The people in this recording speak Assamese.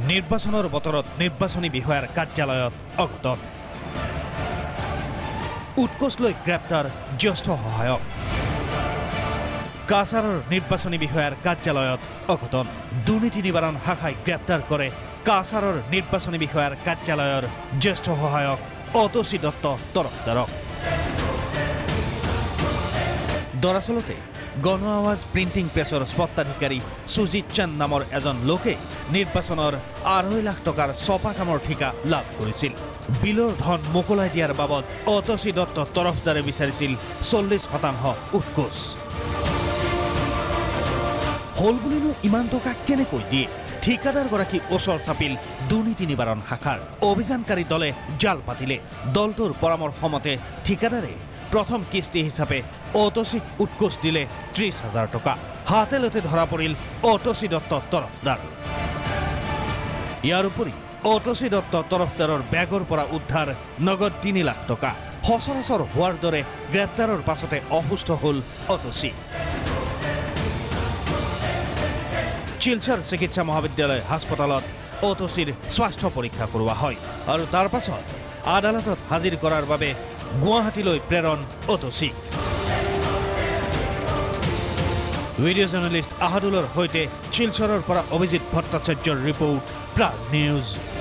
নিৰ্বাচনৰ বতৰত নিৰ্বাচনী বিষয়াৰ কাৰ্যালয়ত অঘটন উৎকোচ লৈ গ্ৰেপ্তাৰ জ্যেষ্ঠ সহায়ক কাছাৰৰ নিৰ্বাচনী বিষয়াৰ কাৰ্যালয়ত অঘটন দুৰ্নীতি নিবাৰণ শাখাই গ্ৰেপ্তাৰ কৰে কাছাৰৰ নিৰ্বাচনী বিষয়াৰ কাৰ্যালয়ৰ জ্যেষ্ঠ সহায়ক অতসী দত্ত তৰফদাৰক দৰাচলতে গণ আৱাজ প্ৰিণ্টিং প্ৰেছৰ স্বত্বাধিকাৰী সুজিত চান্দ নামৰ এজন লোকে নিৰ্বাচনৰ 2.5 লাখ টকাৰ ছপা কামৰ ঠিকা লাভ কৰিছিল বিলৰ ধন মোকলাই দিয়াৰ বাবদ অতসী দত্ত তৰফদাৰে বিচাৰিছিল 40% উৎকোচ হল বুলিনো ইমান টকা কেনেকৈ দিয়ে ঠিকাদাৰগৰাকী ওচৰ চাপিল দুৰ্নীতি নিবাৰণ শাখাৰ অভিযানকাৰী দলে জাল পাতিলে দলটোৰ পৰামৰ্শ মতে ঠিকাদাৰে প্ৰথম কিস্তি হিচাপে অতসীক উৎকোচ দিলে 30,000 টকা হাতেলতে ধৰা পৰিল অতসী দত্ত তৰফদাৰ ইয়াৰ উপৰি অতসী দত্ত তৰফদাৰৰ বেগৰ পৰা উদ্ধাৰ নগদ 3 লাখ টকা সচৰাচৰ হোৱাৰ দৰে গ্ৰেপ্তাৰৰ পাছতে অসুস্থ হ'ল অতসী শিলচৰ চিকিৎসা মহাবিদ্যালয় হাস্পতালত অতসীৰ স্বাস্থ্য পৰীক্ষা কৰোৱা হয় আৰু তাৰ পাছত আদালতত হাজিৰ কৰাৰ বাবে গুৱাহাটীলৈ প্ৰেৰণ অতসী ভিডিঅ' জাৰ্নেলিষ্ট আহাদুলৰ সৈতে শিলচৰৰ পৰা অভিজিত ভট্টাচাৰ্যৰ ৰিপৰ্ট প্ৰাগ নিউজ